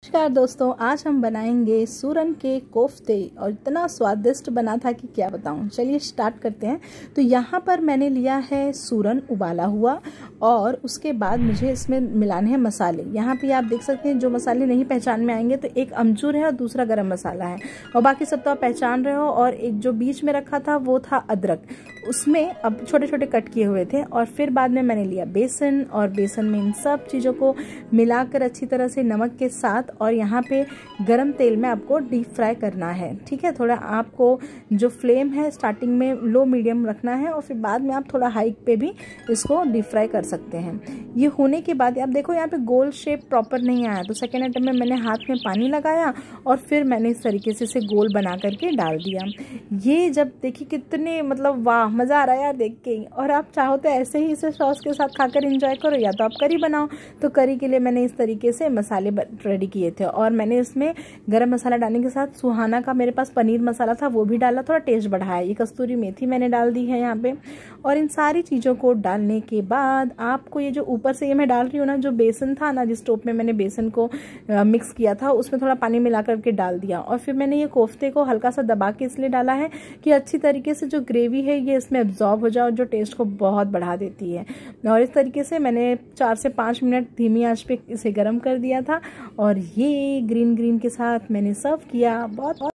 नमस्कार दोस्तों, आज हम बनाएंगे सूरन के कोफ्ते और इतना स्वादिष्ट बना था कि क्या बताऊं। चलिए स्टार्ट करते हैं। तो यहाँ पर मैंने लिया है सूरन उबाला हुआ और उसके बाद मुझे इसमें मिलाने हैं मसाले। यहाँ पे आप देख सकते हैं, जो मसाले नहीं पहचान में आएंगे तो एक अमचूर है और दूसरा गरम मसाला है और बाकी सब तो आप पहचान रहे हो। और एक जो बीच में रखा था वो था अदरक, उसमें अब छोटे छोटे कट किए हुए थे। और फिर बाद में मैंने लिया बेसन और बेसन में इन सब चीज़ों को मिलाकर अच्छी तरह से नमक के साथ, और यहाँ पे गरम तेल में आपको डीप फ्राई करना है। ठीक है, थोड़ा आपको जो फ्लेम है स्टार्टिंग में लो मीडियम रखना है और फिर बाद में आप थोड़ा हाई पे भी इसको डीप फ्राई कर सकते हैं। ये होने के बाद आप देखो यहाँ पे गोल शेप प्रॉपर नहीं आया, तो सेकेंड आइटम में मैंने हाथ में पानी लगाया और फिर मैंने इस तरीके से इसे गोल बना करके डाल दिया। ये जब देखिए कितने मतलब वाह, मज़ा आ रहा है यार देख के। और आप चाहो तो ऐसे ही इसे सॉस के साथ खाकर एंजॉय करो, या तो आप करी बनाओ। तो करी के लिए मैंने इस तरीके से मसाले रेडी किए थे और मैंने इसमें गरम मसाला डालने के साथ सुहाना का मेरे पास पनीर मसाला था वो भी डाला, थोड़ा टेस्ट बढ़ाया। ये कस्तूरी मेथी मैंने डाल दी है यहाँ पे। और इन सारी चीज़ों को डालने के बाद आपको ये जो ऊपर से ये मैं डाल रही हूँ ना, जो बेसन था ना, जिस टोप में मैंने बेसन को मिक्स किया था उसमें थोड़ा पानी मिला करके डाल दिया। और फिर मैंने ये कोफ्ते को हल्का सा दबा के इसलिए डाला है कि अच्छी तरीके से जो ग्रेवी है ये इसमें एब्जॉर्ब हो जाए और जो टेस्ट को बहुत बढ़ा देती है। और इस तरीके से मैंने 4 से 5 मिनट धीमी आंच पे इसे गर्म कर दिया था और ये ग्रीन के साथ मैंने सर्व किया। बहुत